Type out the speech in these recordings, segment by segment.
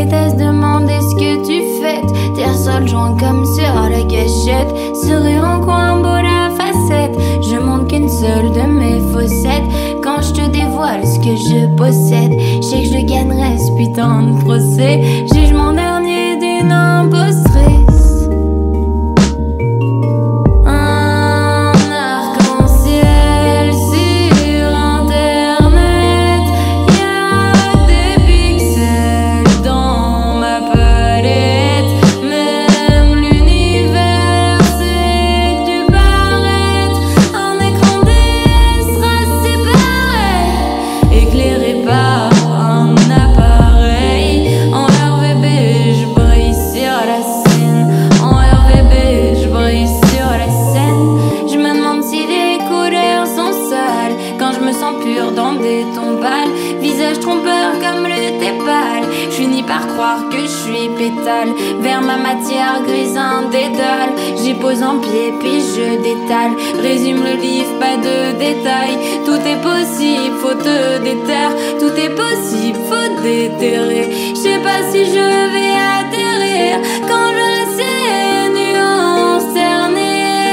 C'était se demander ce que tu fais. T'es un seul joint comme sur la gâchette. Sourire en coin, beau la facette. Je montre qu'une seule de mes faussettes. Quand je te dévoile ce que je possède, je sais que je gagnerai ce putain de procès. Jugement dernier d'une impostrice. Dans des tombales, visage trompeur comme le tépale. Je finis par croire que je suis pétale. Vers ma matière grise indédale, j'y pose un pied puis je détale. Résume le livre, pas de détails. Tout est possible, faut te déterre. Tout est possible, faut déterrer. Je sais pas si je vais atterrir quand je laisse ces nuances terner.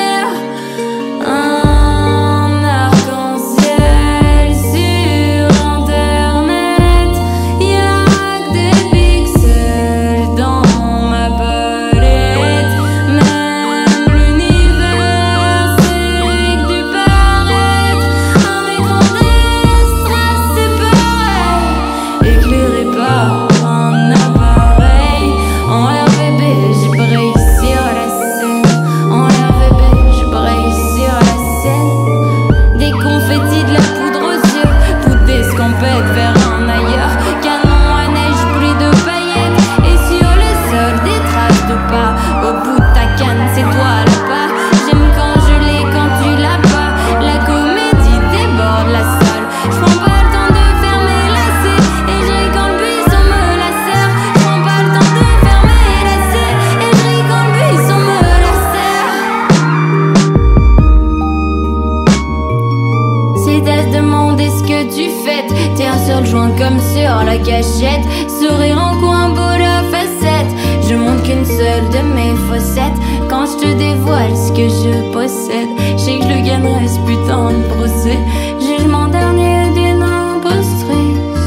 T'es un seul joint comme sur la gâchette. Sourire en coin, beau la facette. Je montre qu'une seule de mes faussettes. Quand je te dévoile ce que je possède, je sais que je le gagnerai ce putain de procès. Jugement dernier d'une impostrice.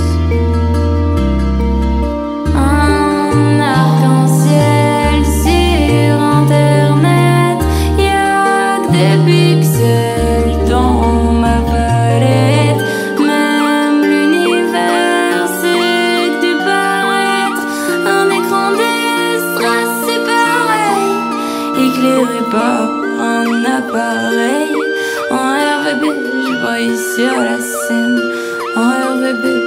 Un arc-en-ciel sur internet. Y'a que des pixels dans ma palette. Éclairé par un appareil. En RVB, je brille sur la scène. En RVB.